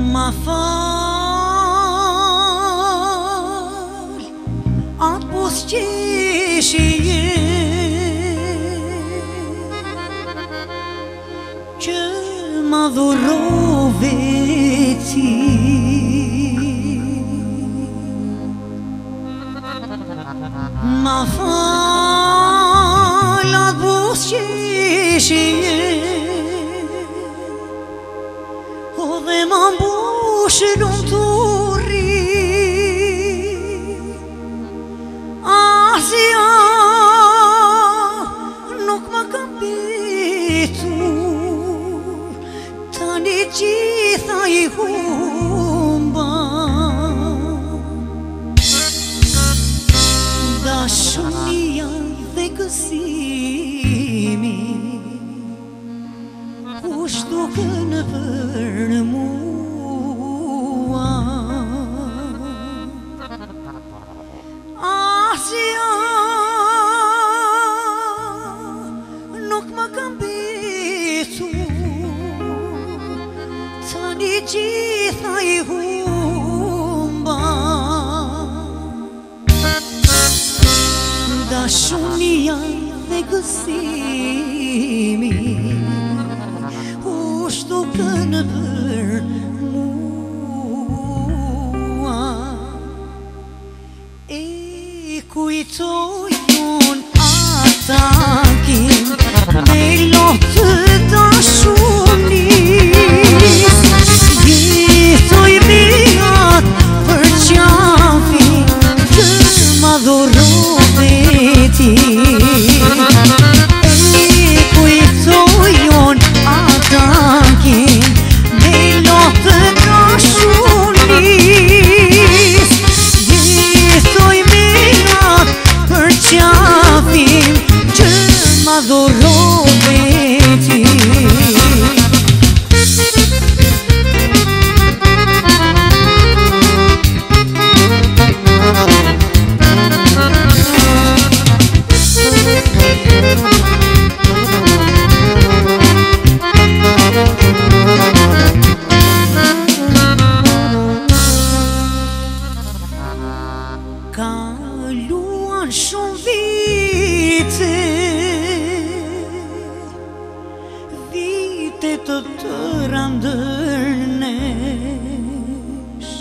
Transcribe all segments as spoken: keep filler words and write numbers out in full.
Ma fal atë busqeshje që ma dhurove ti. Ma fal atë busqeshje o dhe ma mbush lumturi, asja nuk ma ka mbetur, tani gjitha i humba. Dashunia dhe gëzimi kush duken për mua, asja nuk ma ka mbetur, tani gjitha i humba. Dashunia dhe gëzimi kush duken për mua, e kujtoj unë atakin me lotë dashunis, jetoj me atë për qafin që ma dhurove ti. E kujtoj unë atakin me lotë dashunis, jetoj me atë për qafin që ma dhurove ti. Kaluan shumë vite, vite të tëra ndër nesh,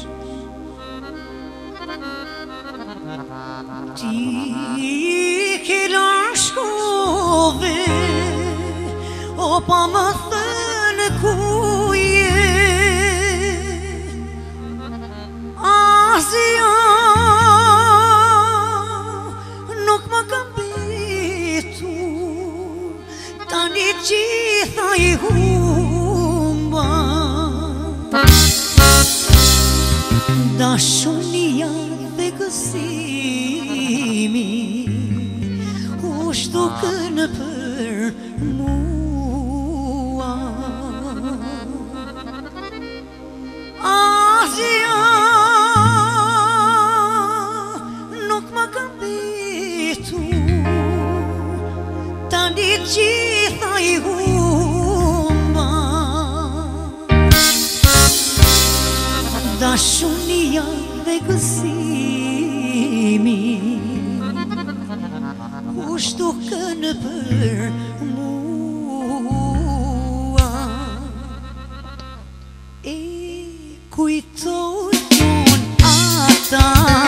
ti ke lashkove o pa më thënë ku je, asja nuk ma ka mbetur, tani gjitha i humba. Dashunia dhe gëzimi kush duken për mua, asja nuk ma ka mbetur, tani gjitha i humba. Dashunia dhe gëzimi kush duken për mua, e kujtoj unë ata